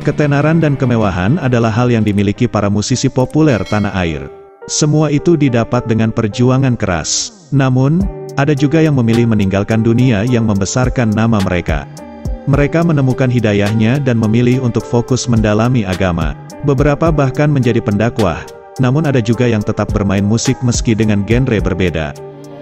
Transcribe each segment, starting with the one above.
Ketenaran dan kemewahan adalah hal yang dimiliki para musisi populer tanah air. Semua itu didapat dengan perjuangan keras. Namun, ada juga yang memilih meninggalkan dunia yang membesarkan nama mereka. Mereka menemukan hidayahnya dan memilih untuk fokus mendalami agama. Beberapa bahkan menjadi pendakwah, namun ada juga yang tetap bermain musik meski dengan genre berbeda.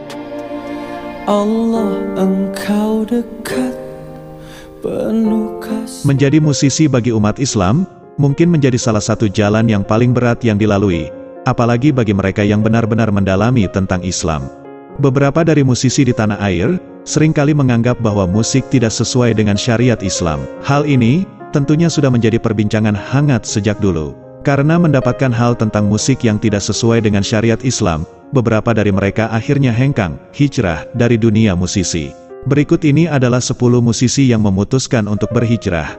Allah, Engkau dekat, penuh kasih. Menjadi musisi bagi umat Islam, mungkin menjadi salah satu jalan yang paling berat yang dilalui, apalagi bagi mereka yang benar-benar mendalami tentang Islam. Beberapa dari musisi di tanah air, seringkali menganggap bahwa musik tidak sesuai dengan syariat Islam. Hal ini, tentunya sudah menjadi perbincangan hangat sejak dulu. Karena mendapatkan hal tentang musik yang tidak sesuai dengan syariat Islam, beberapa dari mereka akhirnya hengkang, hijrah, dari dunia musisi. Berikut ini adalah 10 musisi yang memutuskan untuk berhijrah.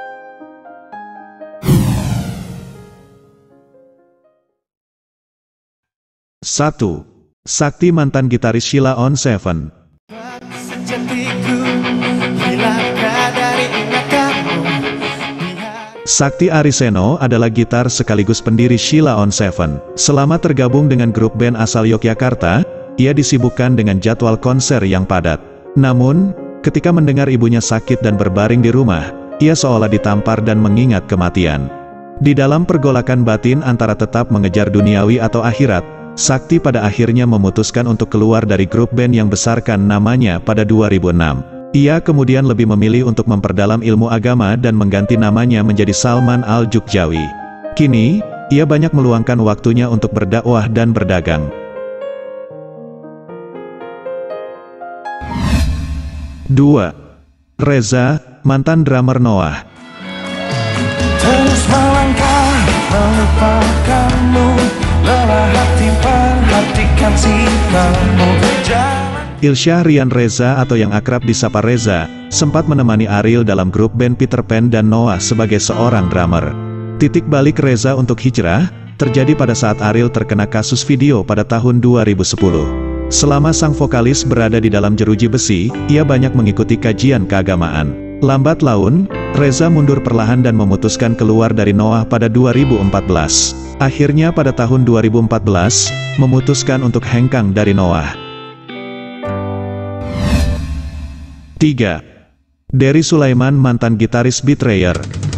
1. Sakti, mantan gitaris Sheila on 7. Sakti Ariseno adalah gitar sekaligus pendiri Sheila on 7. Selama tergabung dengan grup band asal Yogyakarta, ia disibukkan dengan jadwal konser yang padat. Namun, ketika mendengar ibunya sakit dan berbaring di rumah, ia seolah ditampar dan mengingat kematian. Di dalam pergolakan batin antara tetap mengejar duniawi atau akhirat, Sakti pada akhirnya memutuskan untuk keluar dari grup band yang besarkan namanya pada 2006. Ia kemudian lebih memilih untuk memperdalam ilmu agama dan mengganti namanya menjadi Salman Al-Jukjawi. Kini, ia banyak meluangkan waktunya untuk berdakwah dan berdagang. 2. Reza, mantan drummer Noah. Terus melangkah melupakanmu, lelah hati perhatikan sipamu. Ilsyah Rian Reza atau yang akrab disapa Reza, sempat menemani Ariel dalam grup band Peter Pan dan Noah sebagai seorang drummer. Titik balik Reza untuk hijrah, terjadi pada saat Ariel terkena kasus video pada tahun 2010. Selama sang vokalis berada di dalam jeruji besi, ia banyak mengikuti kajian keagamaan. Lambat laun, Reza mundur perlahan dan memutuskan keluar dari Noah pada 2014. Akhirnya pada tahun 2014, memutuskan untuk hengkang dari Noah. 3. Dery Sulaiman, mantan gitaris Betrayer.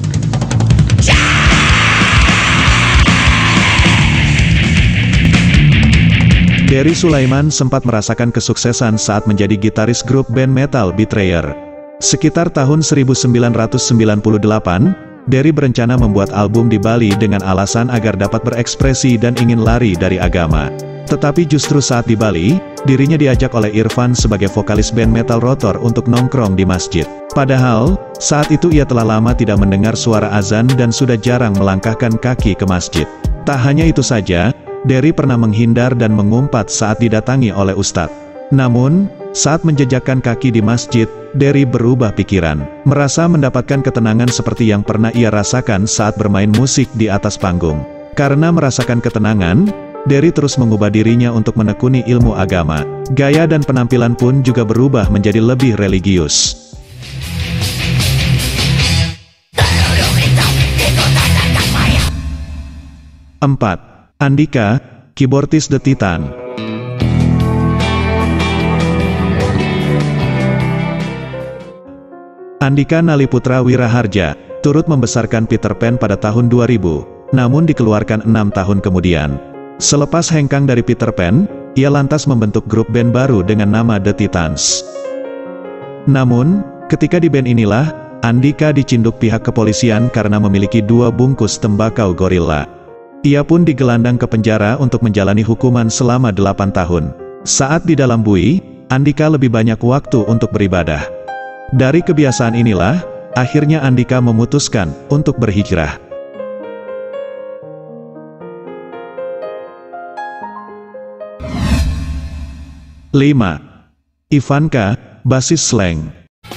Dery Sulaiman sempat merasakan kesuksesan saat menjadi gitaris grup band metal Betrayer. Sekitar tahun 1998, Dery berencana membuat album di Bali dengan alasan agar dapat berekspresi dan ingin lari dari agama. Tetapi justru saat di Bali, dirinya diajak oleh Irfan sebagai vokalis band metal Rotor untuk nongkrong di masjid. Padahal, saat itu ia telah lama tidak mendengar suara azan dan sudah jarang melangkahkan kaki ke masjid. Tak hanya itu saja, Dery pernah menghindar dan mengumpat saat didatangi oleh ustadz. Namun, saat menjejakkan kaki di masjid, Dery berubah pikiran, merasa mendapatkan ketenangan seperti yang pernah ia rasakan saat bermain musik di atas panggung. Karena merasakan ketenangan, Dery terus mengubah dirinya untuk menekuni ilmu agama. Gaya dan penampilan pun juga berubah menjadi lebih religius. 4. Andika, keyboardis The Titan. Andika Naliputra Wiraharja, turut membesarkan Peter Pan pada tahun 2000, namun dikeluarkan 6 tahun kemudian. Selepas hengkang dari Peter Pan, ia lantas membentuk grup band baru dengan nama The Titans. Namun, ketika di band inilah, Andika dicinduk pihak kepolisian karena memiliki 2 bungkus tembakau gorilla. Ia pun digelandang ke penjara untuk menjalani hukuman selama 8 tahun. Saat di dalam bui, Andika lebih banyak waktu untuk beribadah. Dari kebiasaan inilah, akhirnya Andika memutuskan untuk berhijrah. 5. Ivanka, basis Slank.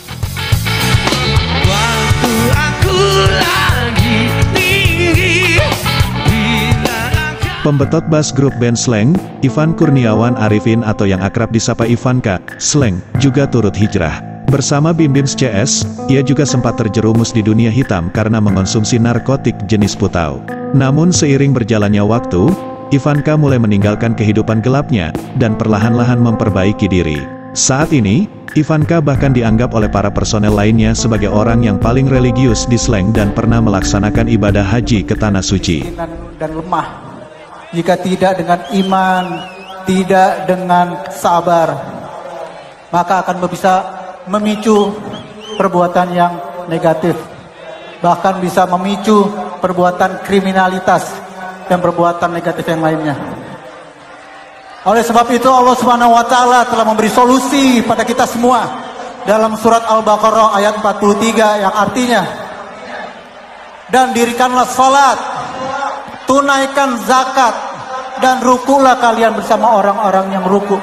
Pembetot bass grup band Slank, Ivan Kurniawan Arifin atau yang akrab disapa Ivanka, Slank, juga turut hijrah. Bersama Bim Bims CS, ia juga sempat terjerumus di dunia hitam karena mengonsumsi narkotik jenis putau. Namun seiring berjalannya waktu, Ivanka mulai meninggalkan kehidupan gelapnya, dan perlahan-lahan memperbaiki diri. Saat ini, Ivanka bahkan dianggap oleh para personel lainnya sebagai orang yang paling religius di Slank dan pernah melaksanakan ibadah haji ke Tanah Suci. Dan lemah, jika tidak dengan iman, tidak dengan sabar, maka akan bisa memicu perbuatan yang negatif, bahkan bisa memicu perbuatan kriminalitas dan perbuatan negatif yang lainnya. Oleh sebab itu Allah Subhanahu wa taala telah memberi solusi pada kita semua dalam surat Al-Baqarah ayat 43 yang artinya, dan dirikanlah salat, tunaikan zakat, dan rukulah kalian bersama orang-orang yang ruku.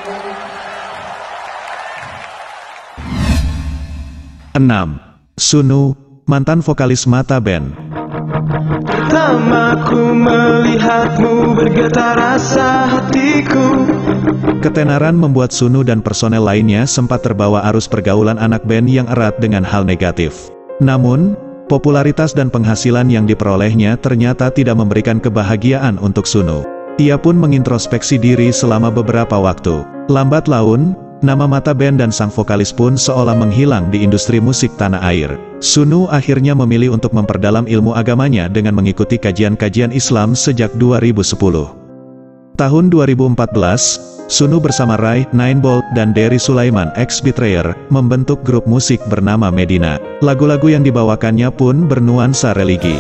6. Sunu, mantan vokalis Mata Band. Pertama ku melihatmu bergetar rasa hatiku. Ketenaran membuat Sunu dan personel lainnya sempat terbawa arus pergaulan anak band yang erat dengan hal negatif. Namun, popularitas dan penghasilan yang diperolehnya ternyata tidak memberikan kebahagiaan untuk Sunu. Ia pun mengintrospeksi diri selama beberapa waktu. Lambat laun, nama Mata Band dan sang vokalis pun seolah menghilang di industri musik tanah air. Sunu akhirnya memilih untuk memperdalam ilmu agamanya dengan mengikuti kajian-kajian Islam sejak 2010. Tahun 2014, Sunu bersama Rai, Nineball, dan Derry Sulaiman ex Betrayer membentuk grup musik bernama Medina. Lagu-lagu yang dibawakannya pun bernuansa religi.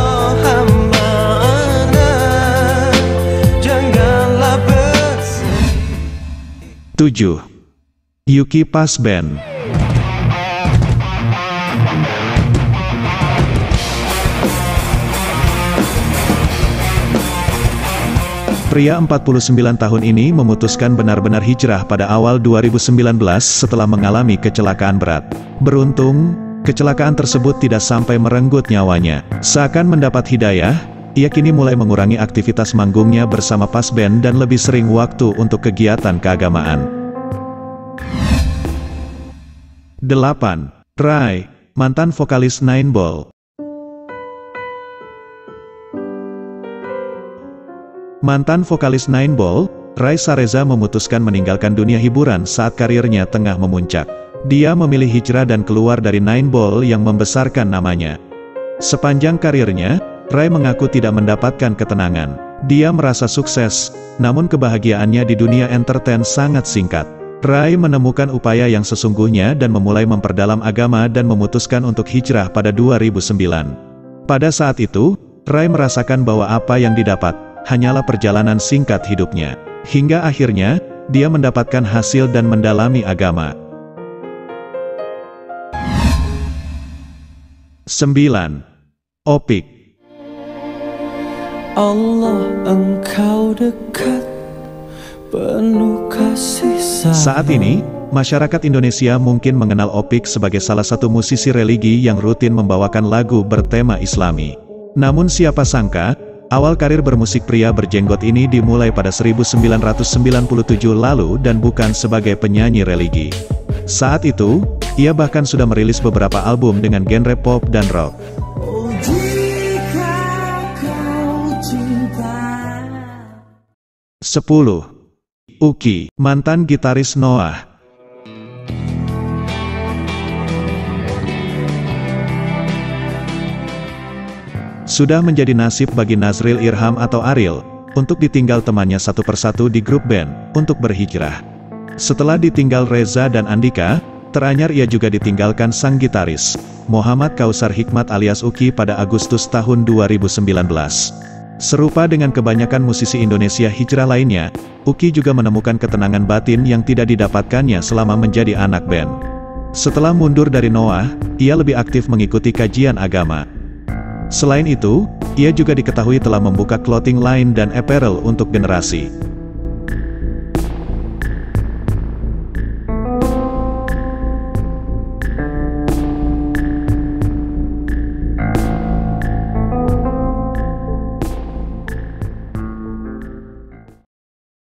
7. Yuki Pas Band. Pria 49 tahun ini memutuskan benar-benar hijrah pada awal 2019 setelah mengalami kecelakaan berat. Beruntung, kecelakaan tersebut tidak sampai merenggut nyawanya. Seakan mendapat hidayah, ia kini mulai mengurangi aktivitas manggungnya bersama Pas Band dan lebih sering waktu untuk kegiatan keagamaan. 8. Rai, mantan vokalis Nineball. Mantan vokalis Nineball, Rai Sareza memutuskan meninggalkan dunia hiburan saat karirnya tengah memuncak. Dia memilih hijrah dan keluar dari Nineball yang membesarkan namanya. Sepanjang karirnya, Rai mengaku tidak mendapatkan ketenangan. Dia merasa sukses, namun kebahagiaannya di dunia entertain sangat singkat. Rai menemukan upaya yang sesungguhnya dan memulai memperdalam agama dan memutuskan untuk hijrah pada 2009. Pada saat itu, Rai merasakan bahwa apa yang didapat hanyalah perjalanan singkat hidupnya. Hingga akhirnya, dia mendapatkan hasil dan mendalami agama. 9. Opik. Allah, engkau dekat, penuh kasih sayang. Saat ini, masyarakat Indonesia mungkin mengenal Opik sebagai salah satu musisi religi yang rutin membawakan lagu bertema Islami. Namun siapa sangka, awal karir bermusik pria berjenggot ini dimulai pada 1997 lalu dan bukan sebagai penyanyi religi. Saat itu, ia bahkan sudah merilis beberapa album dengan genre pop dan rock. 10. Uki, mantan gitaris Noah. Sudah menjadi nasib bagi Nazril Irham atau Ariel, untuk ditinggal temannya satu persatu di grup band, untuk berhijrah. Setelah ditinggal Reza dan Andika, teranyar ia juga ditinggalkan sang gitaris, Muhammad Kausar Hikmat alias Uki pada Agustus tahun 2019. Serupa dengan kebanyakan musisi Indonesia hijrah lainnya, Uki juga menemukan ketenangan batin yang tidak didapatkannya selama menjadi anak band. Setelah mundur dari Noah, ia lebih aktif mengikuti kajian agama. Selain itu, ia juga diketahui telah membuka clothing line dan apparel untuk generasi